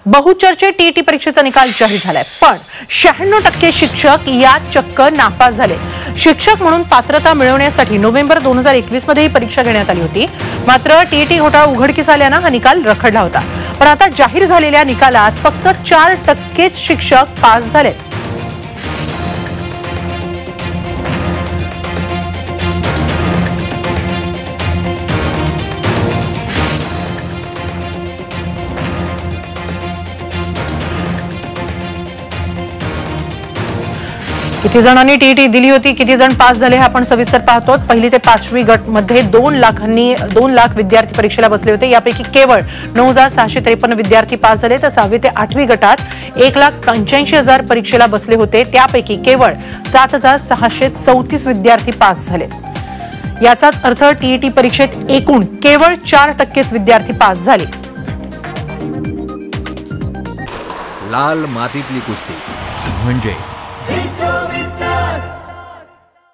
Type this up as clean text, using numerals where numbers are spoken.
बहुचर्चित टीईटी परीक्षेचा निकाल जाहीर झालाय, पण 96% शिक्षक यात चक्क नापास झाले। शिक्षक म्हणून पात्रता मिळवण्यासाठी नोव्हेंबर 2021 मध्ये ही परीक्षा घेण्यात आली होती। मात्र टीईटी घोटाळा उघडकीस आल्याने हा निकाल रखडला होता। पण आता जाहीर झालेल्या निकालात फक्त 4% शिक्षक पास झाले। किती जणांनी टीईटी दिली होती, किती जण पास झाले हे आपण सविस्तर पाहतो। पहिली ते 5वी गट मध्ये 2 लाख विद्यार्थी परीक्षेला बसले होते। यापैकी केवळ 9653 विद्यार्थी पास झाले, तर 6वी ते 8वी गटात 1,85,000 परीक्षेला बसले होते। त्यापैकी केवळ 7,634 विद्यार्थी पास झाले। याचाच अर्थ टीईटी परीक्षेत एकूण केवळ 4%च विद्यार्थी पास झाले। लाल मातीतली कुस्ती म्हणजे